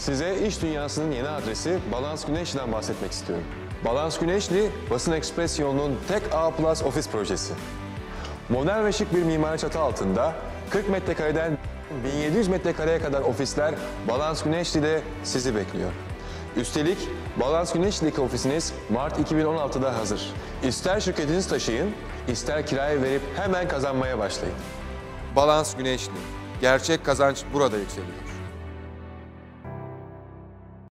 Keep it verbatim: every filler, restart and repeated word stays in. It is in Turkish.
Size iş dünyasının yeni adresi Balans Güneşli'den bahsetmek istiyorum. Balans Güneşli, basın ekspresyonunun tek A plus ofis projesi. Modern ve şık bir mimari çatı altında kırk metrekareden bin yedi yüz metrekareye kadar ofisler Balans Güneşli'de sizi bekliyor. Üstelik Balans Güneşli'deki ofisiniz Mart iki bin on altıda hazır. İster şirketinizi taşıyın, ister kiraya verip hemen kazanmaya başlayın. Balans Güneşli. Gerçek kazanç burada yükseliyor.